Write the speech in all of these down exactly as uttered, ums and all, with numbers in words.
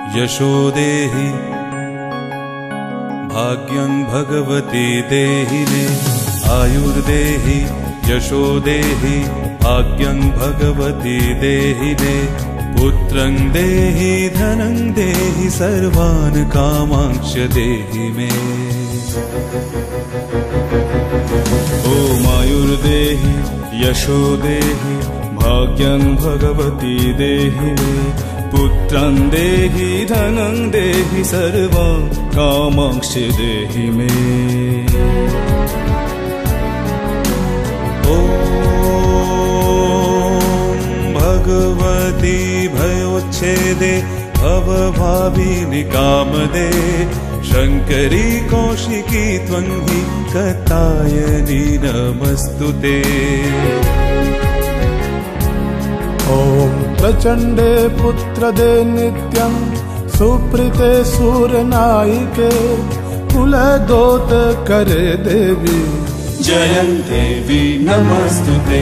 यशो देहि भाग्यं भगवती देहि मे आयुर्देहि यशो देहि भाग्यं भगवती देहि मे पुत्रं देहि धनं देहि सर्वान् कामांश्च देहि मे ॐ आयुर्देहि यशो देहि भाग्यं भगवती देहि मे पुत्रं देहि धनं देहि सर्वान् कामांश्च देहि मे भगवती भयोच्छेदे भवभाविनि कामदे शंकरी कौशिकी त्वं हि कात्यायनी नमस्तुते ॐ प्रचण्डे पुत्रदे नित्यं सुप्रीते सूरनायिके कुलदोत करे देवी जय देवी नमस्तुते।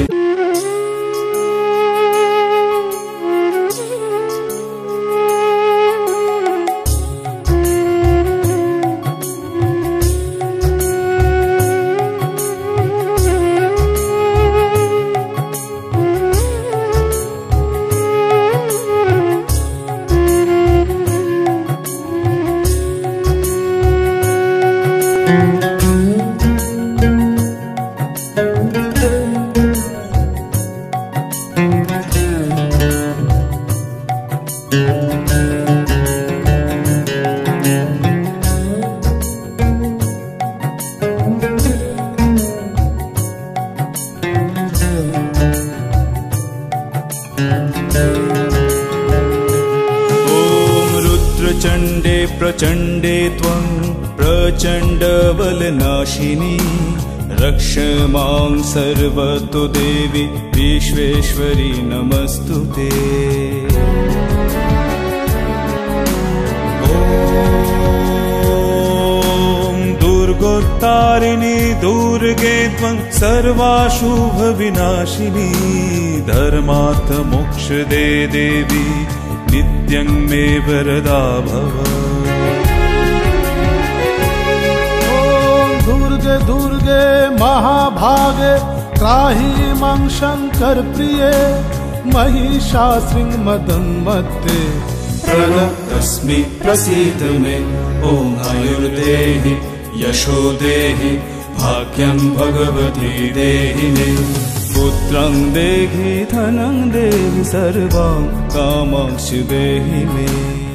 चण्डे प्रचण्डे त्वं प्रचण्डबलनाशिनी रक्ष मां सर्वतो देवी विश्वेश्वरी नमस्तुते ॐ दुर्गोत्तारिणी दुर्गे त्वं सर्वाशुभविनाशिनी धर्मार्थ मोक्षदे देवी नित्यं मे वरदा भव ॐ दुर्गे दुर्गे महाभागे त्राहि मां शंकर प्रिये महिषासुरं मदन्मत्ते प्रणतस्मि प्रसीद मे ॐ आयुर्देहि यशो देहि भाग्यं भगवती देहि मे पुत्रं देहि धनं देहि सर्वान् कामांश्च देहि मे।